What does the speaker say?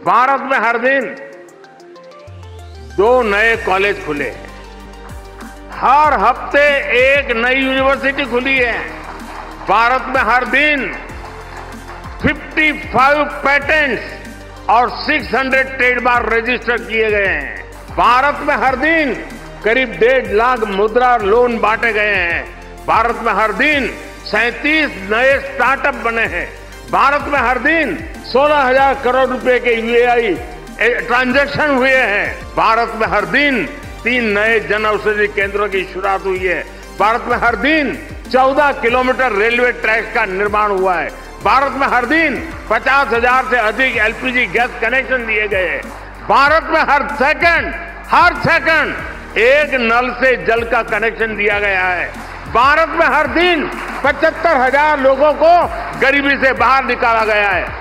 भारत में हर दिन 2 नए कॉलेज खुले हैं, हर हफ्ते एक नई यूनिवर्सिटी खुली है। भारत में हर दिन 55 पेटेंट्स और 600 ट्रेडमार्क रजिस्टर किए गए हैं। भारत में हर दिन करीब 1.5 लाख मुद्रा लोन बांटे गए हैं। भारत में हर दिन 37 नए स्टार्टअप बने हैं। भारत में हर दिन 16,000 करोड़ रुपए के यूएई ट्रांजैक्शन हुए हैं। भारत में हर दिन 3 नए जन औषधि केंद्रों की शुरुआत हुई है। भारत में हर दिन 14 किलोमीटर रेलवे ट्रैक का निर्माण हुआ है। भारत में हर दिन 50,000 से अधिक एलपीजी गैस कनेक्शन दिए गए हैं। भारत में हर सेकंड एक नल से जल का कनेक्शन दिया गया है। भारत में हर दिन 75,000 लोगों को गरीबी से बाहर निकाला गया है।